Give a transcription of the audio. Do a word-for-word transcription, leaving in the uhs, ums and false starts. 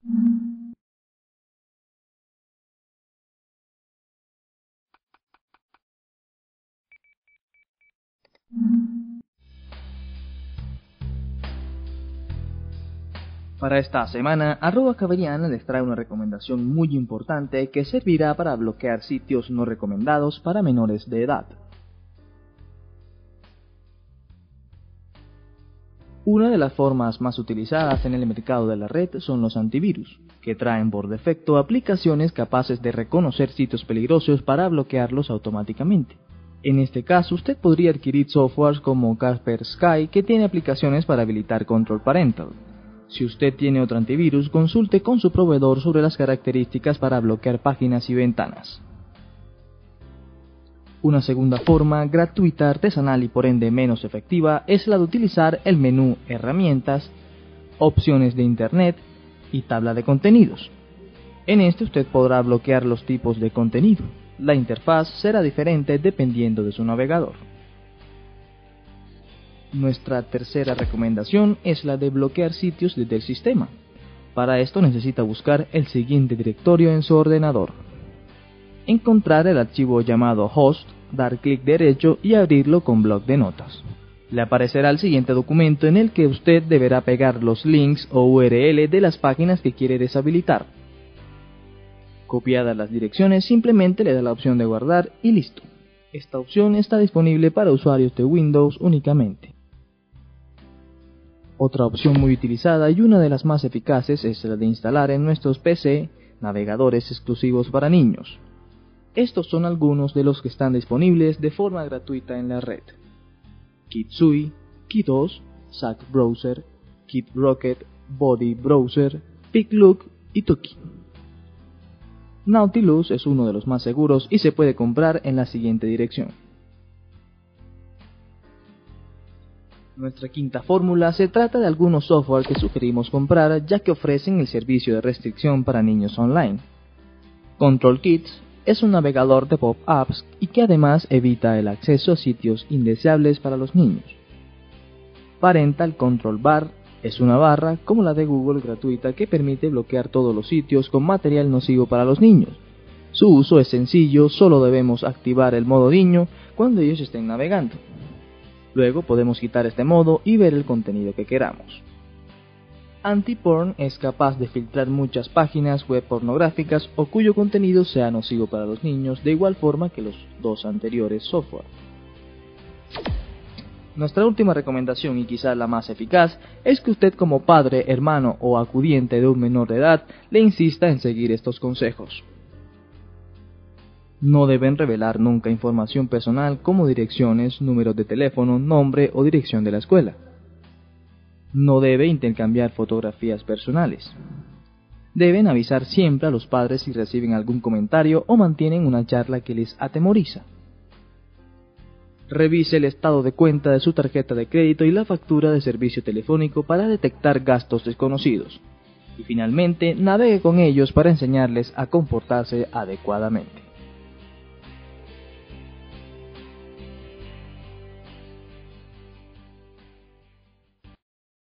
Para esta semana, arroba Caberiana les trae una recomendación muy importante que servirá para bloquear sitios no recomendados para menores de edad. Una de las formas más utilizadas en el mercado de la red son los antivirus, que traen por defecto aplicaciones capaces de reconocer sitios peligrosos para bloquearlos automáticamente. En este caso, usted podría adquirir softwares como Kaspersky, que tiene aplicaciones para habilitar Control Parental. Si usted tiene otro antivirus, consulte con su proveedor sobre las características para bloquear páginas y ventanas. Una segunda forma, gratuita, artesanal y por ende menos efectiva, es la de utilizar el menú Herramientas, Opciones de Internet y Tabla de contenidos. En este usted podrá bloquear los tipos de contenido. La interfaz será diferente dependiendo de su navegador. Nuestra tercera recomendación es la de bloquear sitios desde el sistema. Para esto necesita buscar el siguiente directorio en su ordenador. Encontrar el archivo llamado host, dar clic derecho y abrirlo con bloc de notas. Le aparecerá el siguiente documento en el que usted deberá pegar los links o U R L de las páginas que quiere deshabilitar. Copiadas las direcciones, simplemente le da la opción de guardar y listo. Esta opción está disponible para usuarios de Windows únicamente. Otra opción muy utilizada y una de las más eficaces es la de instalar en nuestros P C navegadores exclusivos para niños. Estos son algunos de los que están disponibles de forma gratuita en la red: Kitsui, Kitos, Zack Browser, KitRocket, Body Browser, PicLook y Tuki. Nautilus es uno de los más seguros y se puede comprar en la siguiente dirección. Nuestra quinta fórmula se trata de algunos software que sugerimos comprar ya que ofrecen el servicio de restricción para niños online. ControlKids es un navegador de pop-ups y que además evita el acceso a sitios indeseables para los niños. Parental Control Bar es una barra como la de Google gratuita que permite bloquear todos los sitios con material nocivo para los niños. Su uso es sencillo, solo debemos activar el modo niño cuando ellos estén navegando. Luego podemos quitar este modo y ver el contenido que queramos. Anti-Porn es capaz de filtrar muchas páginas web pornográficas o cuyo contenido sea nocivo para los niños, de igual forma que los dos anteriores software. Nuestra última recomendación y quizás la más eficaz es que usted como padre, hermano o acudiente de un menor de edad le insista en seguir estos consejos. No deben revelar nunca información personal como direcciones, números de teléfono, nombre o dirección de la escuela. No debe intercambiar fotografías personales. Deben avisar siempre a los padres si reciben algún comentario o mantienen una charla que les atemoriza. Revise el estado de cuenta de su tarjeta de crédito y la factura de servicio telefónico para detectar gastos desconocidos. Y finalmente, navegue con ellos para enseñarles a comportarse adecuadamente.